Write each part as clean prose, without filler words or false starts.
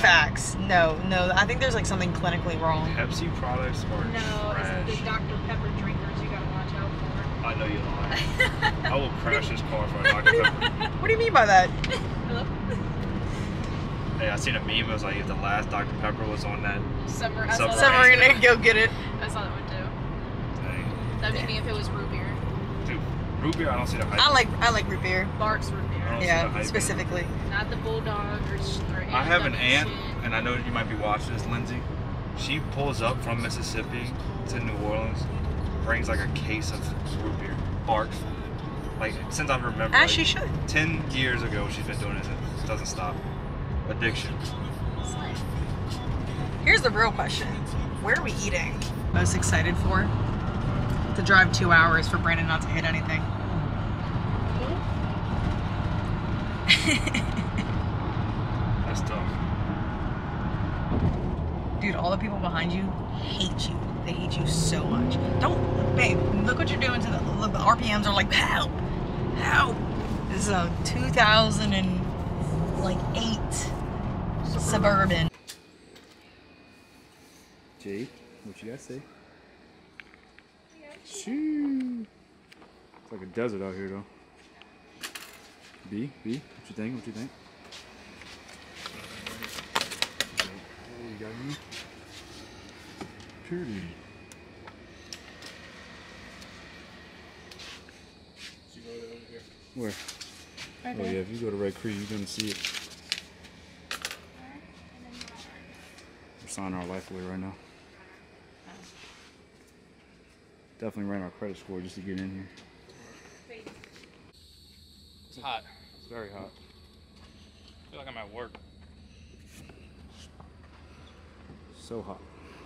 facts. No, I think there's like something clinically wrong. Pepsi products are trash. It's the Dr. Pepper drinkers you gotta watch out for. I know you're lying. I will crash this car for a Dr. Pepper. What do you mean by that? Hello? Hey, I seen a meme. It was like if the last Dr. Pepper was on that. Summer. Summer. So we're gonna go get it. I saw that one too. Dang. That'd be me if it was root beer. Dude, root beer, I don't see the hype. I like root beer. Barks root beer. I don't see the Yeah, hype. specifically. Not the bulldog or I have an A&W aunt, shit. and I know you might be watching this, Lindsay. She pulls up from Mississippi to New Orleans, brings like a case of root beer, Barks. Like since I remember. As like, she should. 10 years ago, she's been doing it. It doesn't stop. Addiction. Here's the real question. Where are we eating? Most excited for? To drive 2 hours for Brandon not to hit anything. That's tough. Dude, all the people behind you hate you. They hate you so much. Don't, babe, look what you're doing to the, look, the RPMs are like, help, help. This is a 2008 Suburban. Jade, what you gotta say? Shoo. It's like a desert out here though. B, what you think? What you think? Oh, you got me? Pretty. Where? Right Oh there. yeah, if you go to Red Creek, you're gonna see it. We're signing our life away right now. Definitely ran our credit score just to get in here. It's hot. It's very hot. I feel like I'm at work. So hot.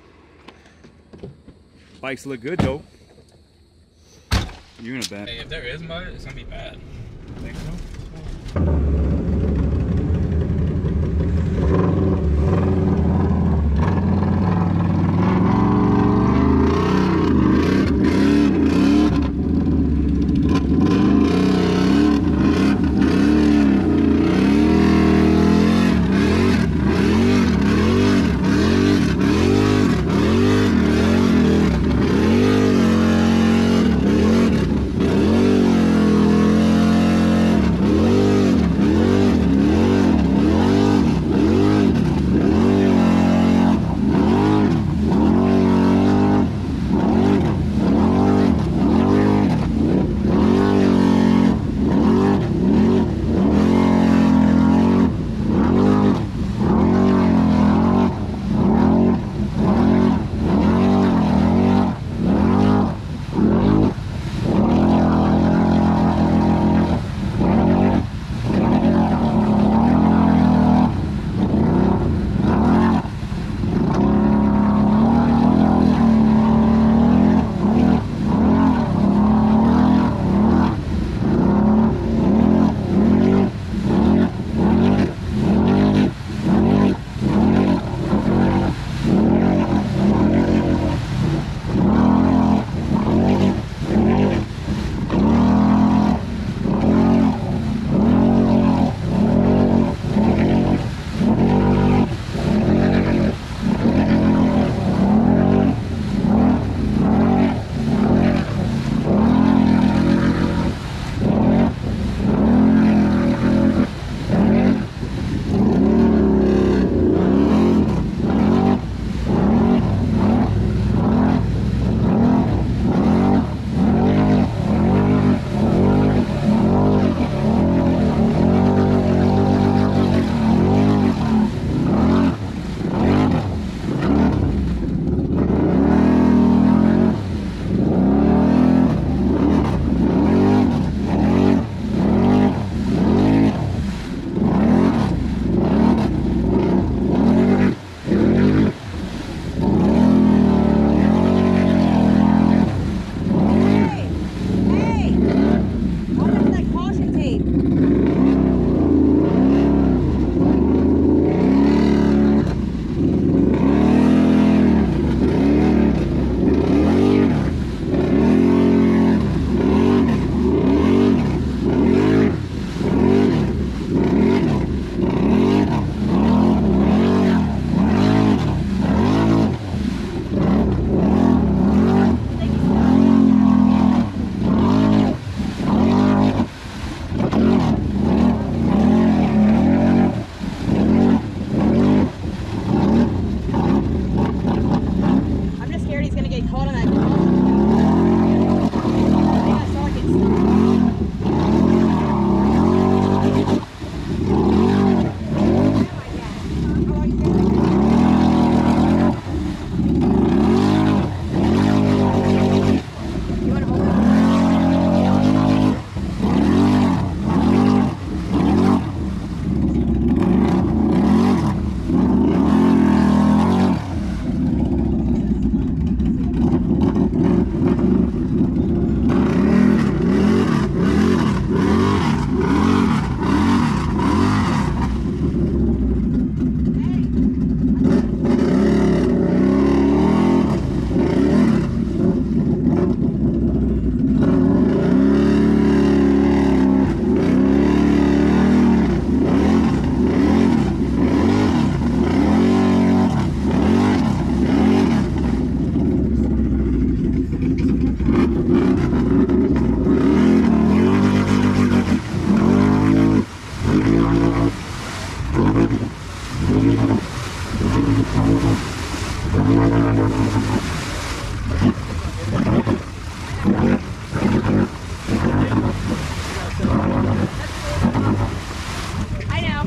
Bikes look good though. You're in a bad. Hey, if there is mud, it's gonna be bad. Think so? I know.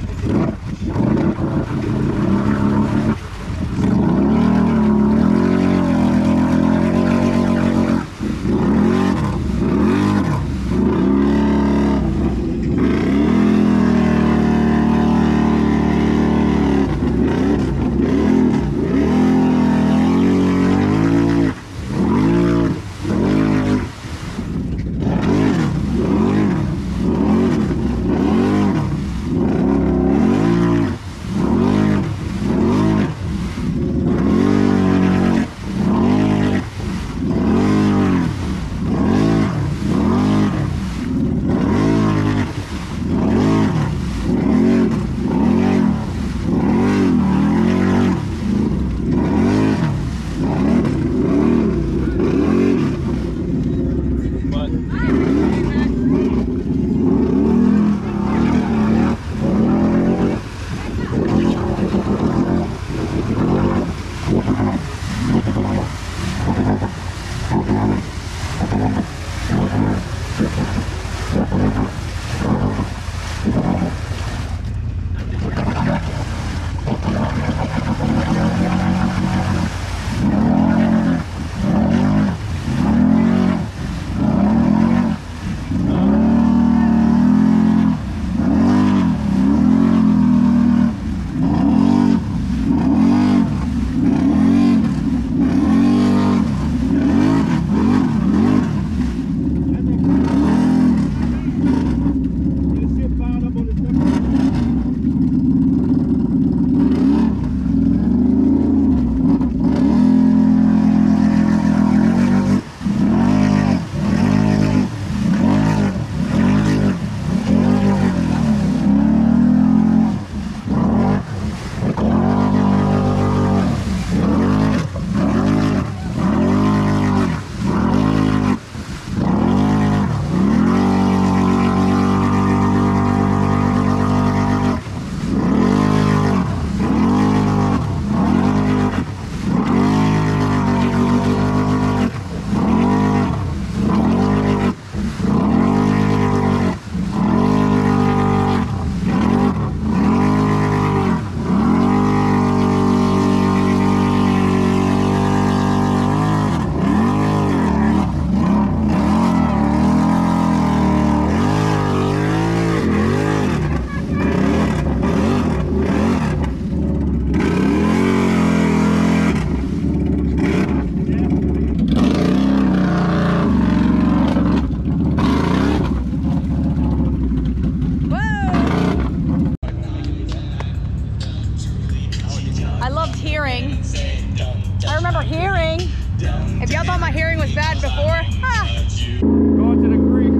If y'all thought my hearing was bad before, Going to the creek.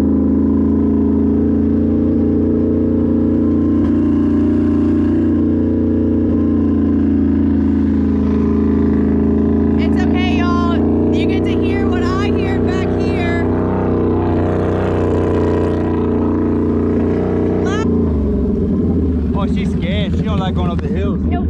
it's okay, y'all. You get to hear what I hear back here. Oh, she's scared. She don't like going up the hills. Nope.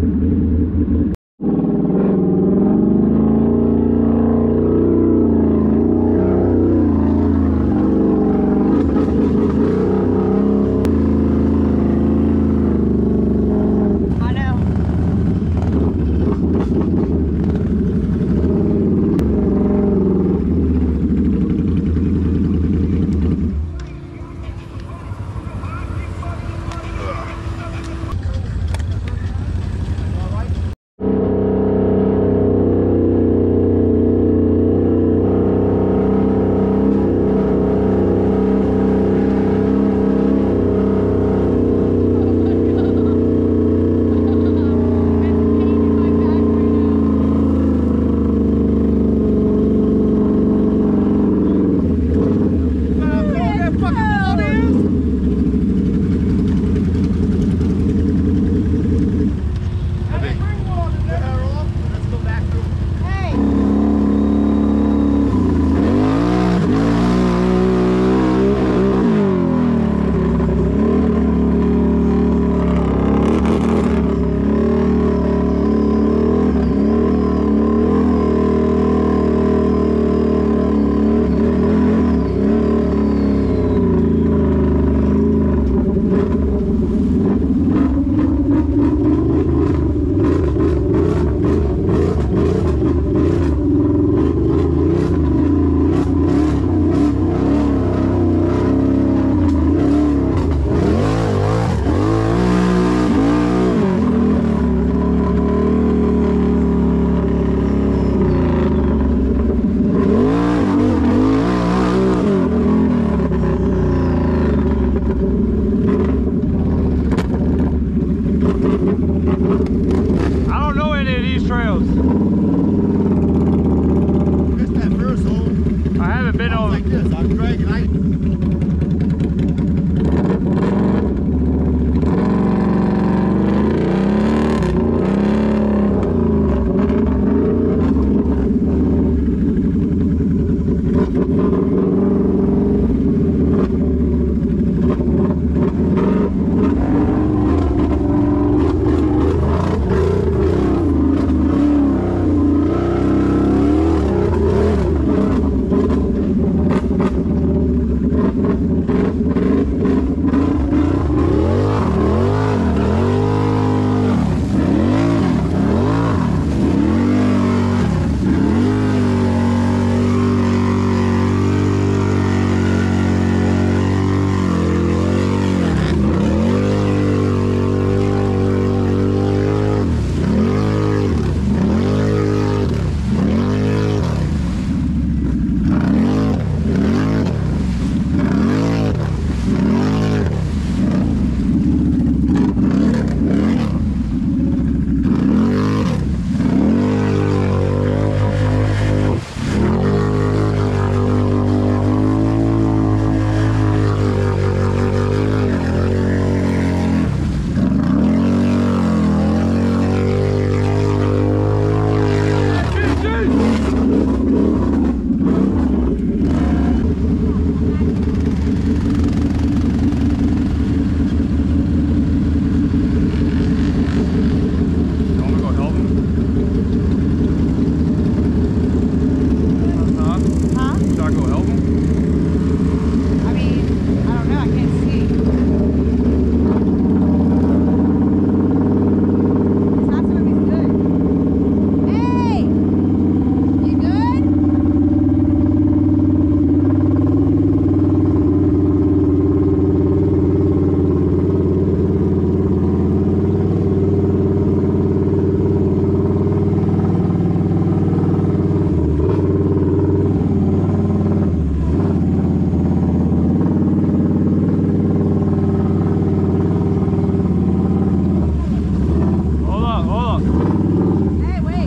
up. Hey, wait.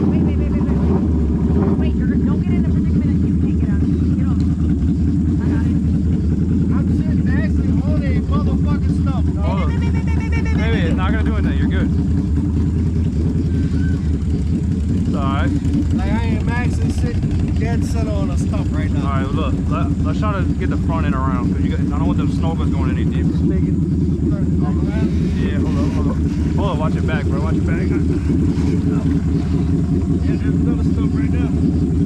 Wait, don't get in a predicament that you can't get out of. Get off. I got it. I'm sitting actually on a motherfucking stump. Hold on. Hey, it's not gonna do anything. You're good. It's alright. Like I am actually sitting dead center on a stump right now. Alright, look. Let's try to get the front end around. Cause I don't want them snowbirds going any deeper. Yeah, hold on. Hold on, watch your back, bro. Watch your back. Yeah, there's another stump right now.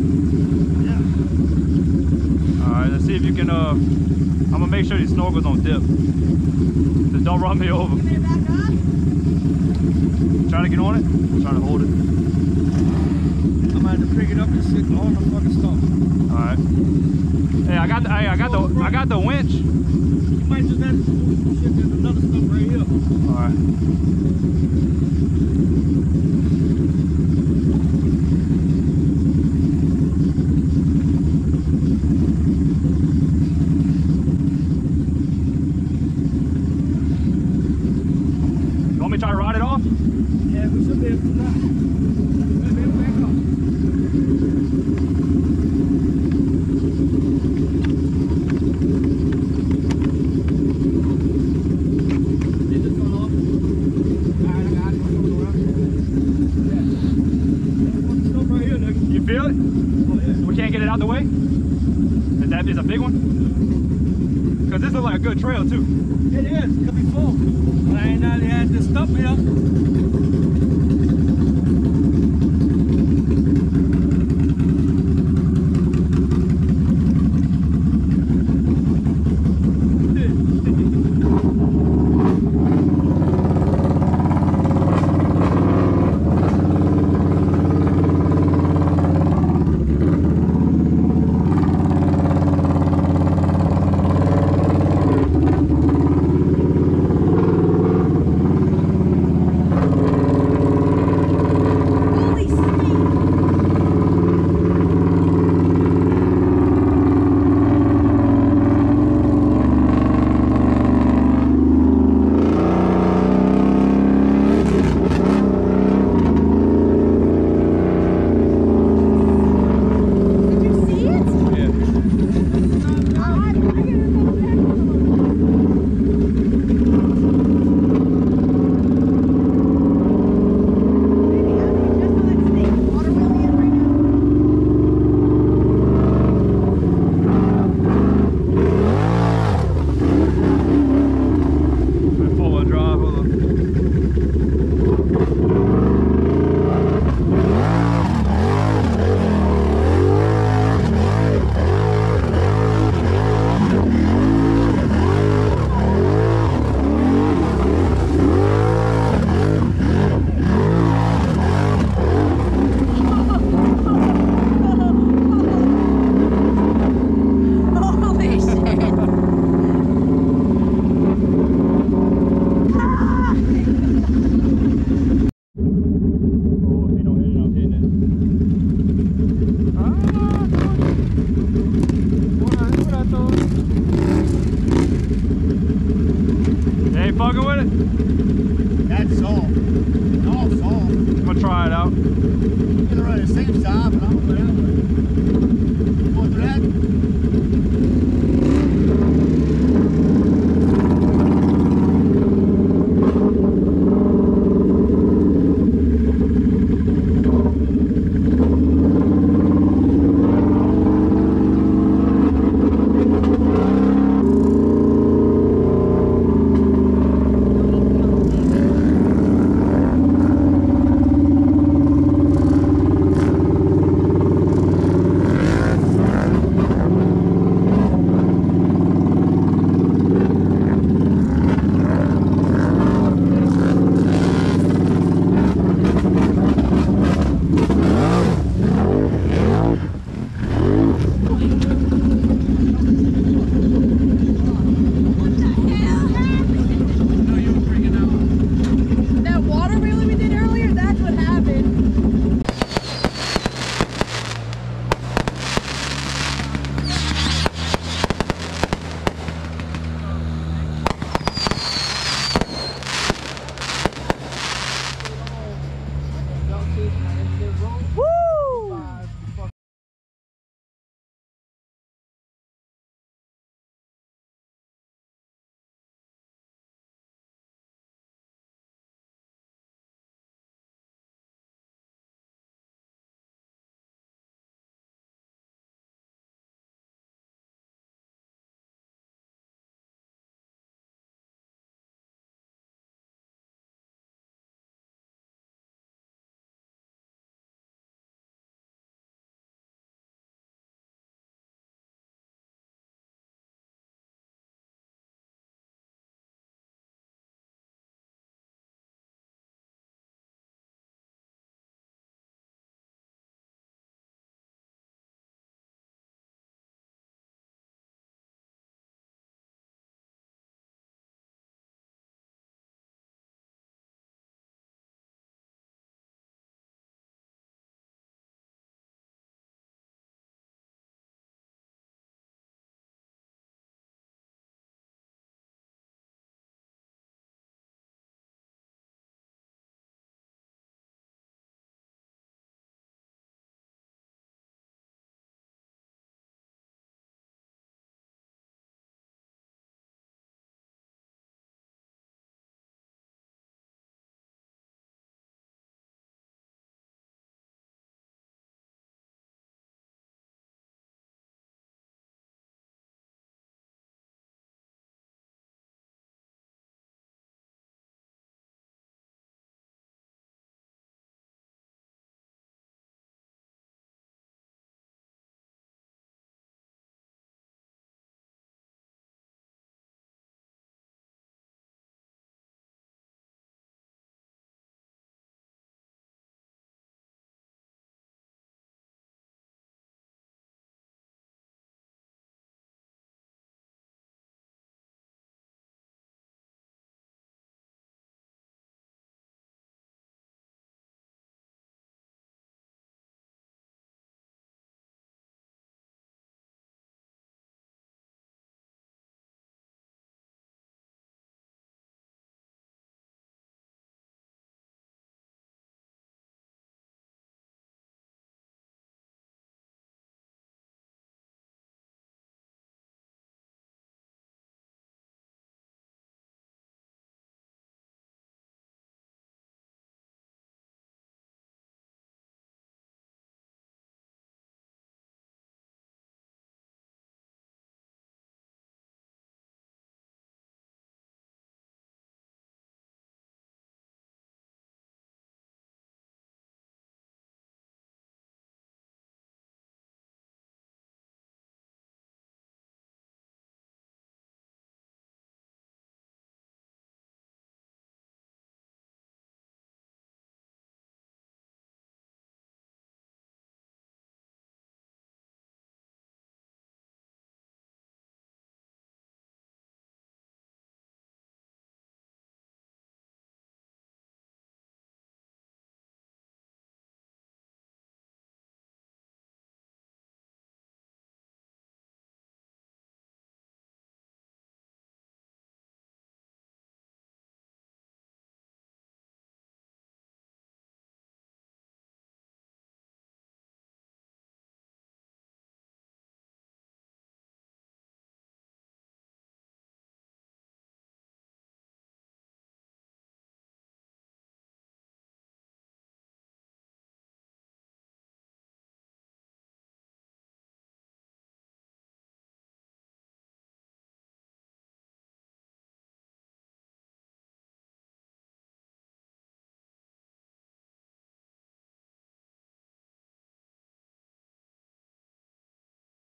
Yeah. Alright, let's see if you can, I'm gonna make sure these snorkels don't dip. Just don't run me over. Get it back up. Try to get on it. Try to hold it. I'm gonna have to pick it up and sit on the fucking stump. Alright. Hey, I got the winch. You might just have to shit, there's another stump right here. Alright. You want me to try to ride it off? Yeah, we should be able to now. Back up. Did this one off? Alright, I got it. I'm coming around. Yeah. There's a stump right here, nigga. You feel it? Oh, yeah. We can't get it out the way? Is a big one? Because this looks like a good trail too. It is. Could be full. But I ain't not had this stump here. fucking with it? That's all. All soft. I'm gonna try it out. You're gonna run the same side, but I'm